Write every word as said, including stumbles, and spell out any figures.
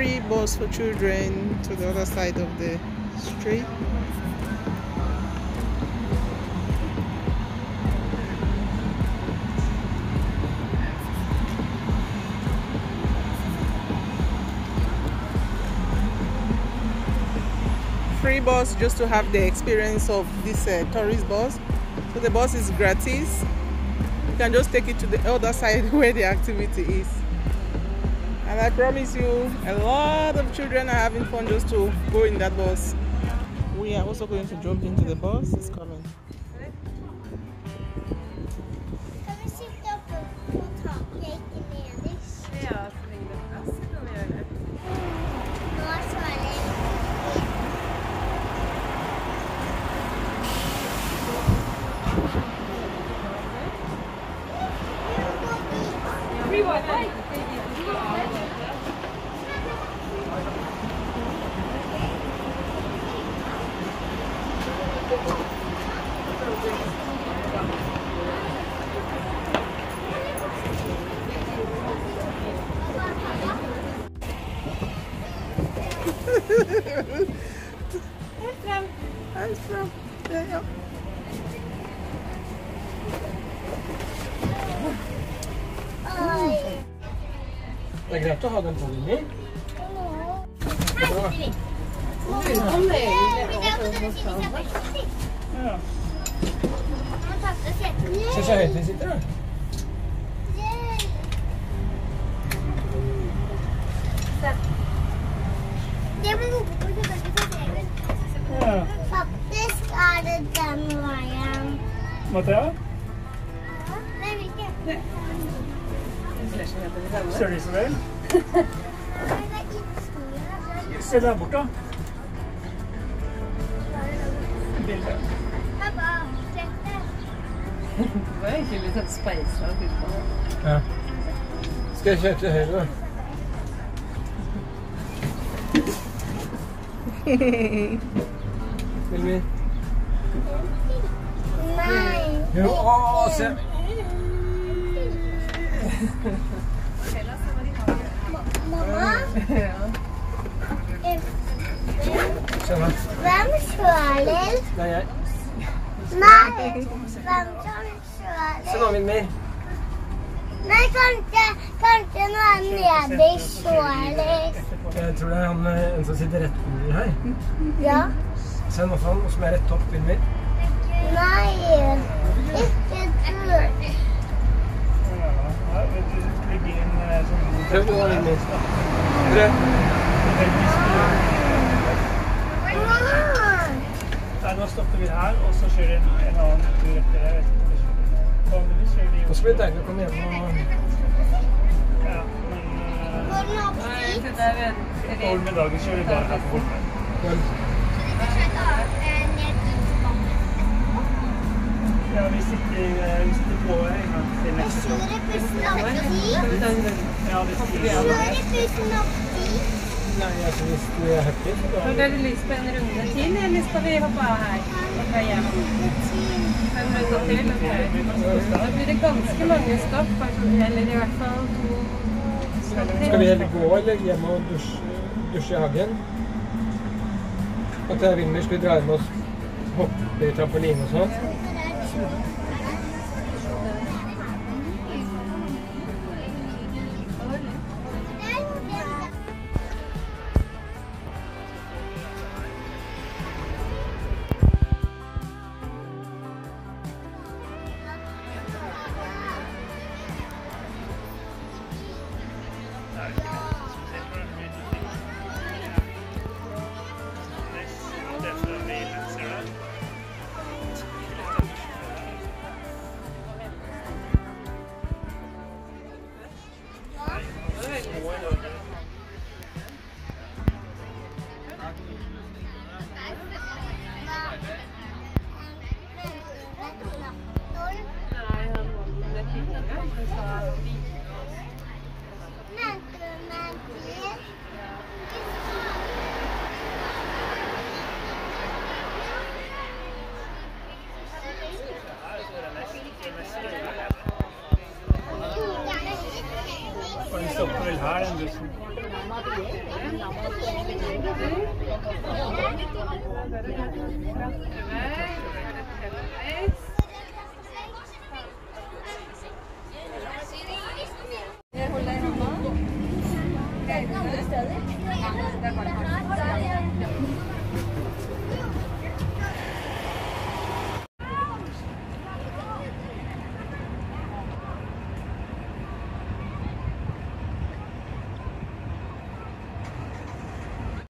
free bus for children to the other side of the street. Free bus just to have the experience of this uh, tourist bus. So the bus is gratis. You can just take it to the other side where the activity is. And I promise you, a lot of children are having fun just to go in that bus. We are also going to jump into the bus. It's coming. Kan vi sitte oppe på taket, ikke nederst? Ja, så lenge det er plass, så kan vi gjøre det. Nå svarer jeg. Free Wi-Fi. Helt frem. Helt frem. Ja, ja. Oi. Det er greit å ha den på din. Her sitter vi. Om det Eh, egentlig men det er på denne siden, vi kan bare sitte. Ja. Nå må ta på setet. Se så høyt vi sitter da. Det blir hodet på kjøpet. Ja. Faktisk er det den veien. Mathea, Nei, hvilken? ser du så vel? Nei, det er ikke skolen. Se der bort da. Bildet. Pappa, sett det. Det var egentlig litt et speisa ut på det. Ja. Skal jeg kjøre til høyre da? Vil vi? Nei. Jo, åh, se. Mamma, Ja. Se da. hvem kjører? Det er jeg. Nei, hvem som Se kjører? nå, Vilmer. Nei, kanskje, kanskje noen nede i kjører. Jeg tror det er han, eh, en som sitter rett under her. Ja. Se nå sånn, og som er rett opp, Vilmer. Nei, ikke du. Prøv du da, Vilmer. Prøv. Nei, nå stopper vi her, og så kjører en, en annen tur etter det. Jeg vet ikke om vi kjører vi Nå skal vi deilig å komme hjem og... Ja, men uh, Går den opp Nei, dit? det der venter vi. over middagen kjører vi bare her på borte. Men, Ja, vi sitter, uh, vi sitter på en gang til Jeg neste stopp. kjører bussen opp dit. Ja, vi sitter Kjører bussen opp dit. nei, altså hvis du er happy, så da... Har dere lyst på en runde til, eller skal vi hoppe av her og dra hjem? En runde til, ok. Da blir det ganske mange stopp, eller i hvert fall to stopp til. Skal vi heller gå eller hjem og dusje, dusje i hagen? At jeg Vilmer skal vi dra med oss hoppe i trampoline og sånn. Og vi stopper vel her, den bussen. Mm.